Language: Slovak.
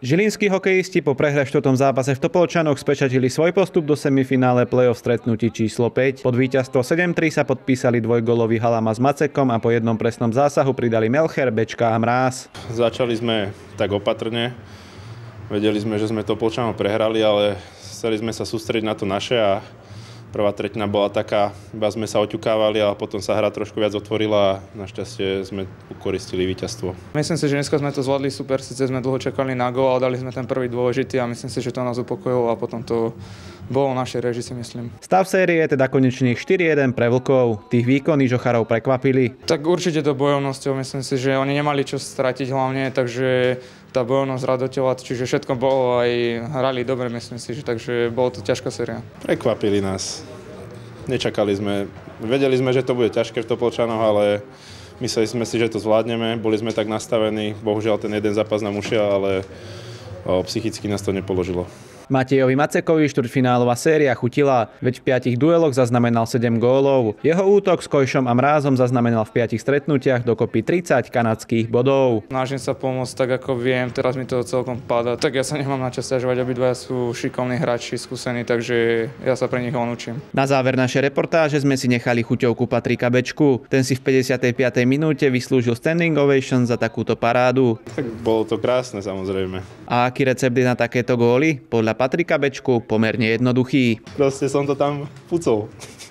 Žilinskí hokejisti po prehre v 4. zápase v Topolčanoch spečatili svoj postup do semifinále play-off stretnutí číslo 5. Pod víťazstvo 7-3 sa podpísali dvojgólový Halama s Macekom a po jednom presnom zásahu pridali Melcher, Bečka a Mráz. Začali sme tak opatrne. Vedeli sme, že sme Topolčanov prehrali, ale chceli sme sa sústrediť na to naše a prvá tretina bola taká, iba sme sa oťukávali a potom sa hra trošku viac otvorila a našťastie sme ukoristili víťazstvo. Myslím si, že dneska sme to zvládli super, síce sme dlho čakali na gól, ale dali sme ten prvý dôležitý a myslím si, že to nás upokojilo a potom to bolo našej réži, si myslím. Stav série je teda konečných 4-1 pre Vlkov. Tých výkony Žocharov prekvapili. Tak určite to bojovnosťou, myslím si, že oni nemali čo stratiť hlavne, takže tá bojovnosť radotila, čiže všetko bolo, aj hrali dobre, myslím si, že takže bolo to ťažká séria. Prekvapili nás. Nečakali sme. Vedeli sme, že to bude ťažké v Topolčanoch, ale mysleli sme si, že to zvládneme. Boli sme tak nastavení. Bohužiaľ ten jeden zápas nám ušiel, ale psychicky nás to nepoložilo. Matejovi Macekovi štvrťfinálová séria chutila, veď v 5 dueloch zaznamenal 7 gólov. Jeho útok s Kojšom a Mrázom zaznamenal v 5 stretnutiach dokopy 30 kanadských bodov. Snažím sa pomôcť tak, ako viem, teraz mi to celkom páda. Tak ja sa nemám na čo sťažovať, obidvaja sú šikovní hráči, skúsení, takže ja sa pre nich len učím. Na záver našej reportáže sme si nechali chuťovku Patrika Bečku. Ten si v 55. minúte vyslúžil standing ovation za takúto parádu. Tak bolo to krásne, samozrejme. A aký recept je na takéto góly? Podľa Patrika Bečku pomerne jednoduchý. Proste som to tam pucol.